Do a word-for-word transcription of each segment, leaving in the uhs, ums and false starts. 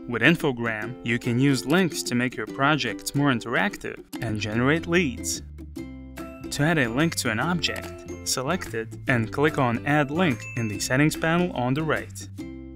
With Infogram, you can use links to make your projects more interactive and generate leads. To add a link to an object, select it and click on Add Link in the Settings panel on the right.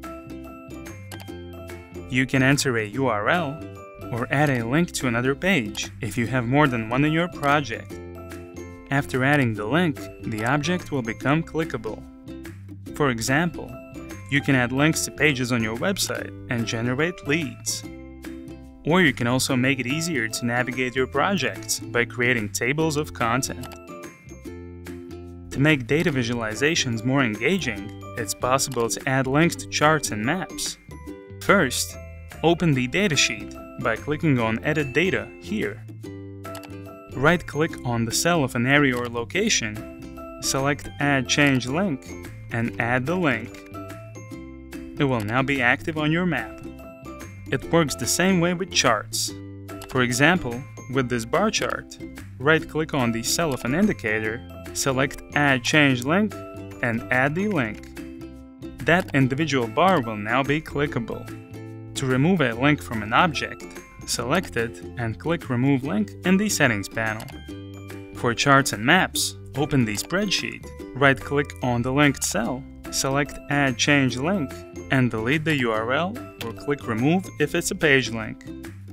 You can enter a U R L or add a link to another page if you have more than one in your project. After adding the link, the object will become clickable. For example, you can add links to pages on your website and generate leads. Or you can also make it easier to navigate your projects by creating tables of content. To make data visualizations more engaging, it's possible to add links to charts and maps. First, open the datasheet by clicking on Edit Data here. Right-click on the cell of an area or location, select Add Change Link, and add the link. It will now be active on your map. It works the same way with charts. For example, with this bar chart, right-click on the cell of an indicator, select Add Change Link, and add the link. That individual bar will now be clickable. To remove a link from an object, select it and click Remove Link in the Settings panel. For charts and maps, open the spreadsheet, right-click on the linked cell, select Add Change Link, and delete the U R L or click Remove if it's a page link.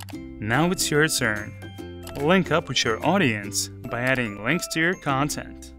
Now it's your turn. Link up with your audience by adding links to your content.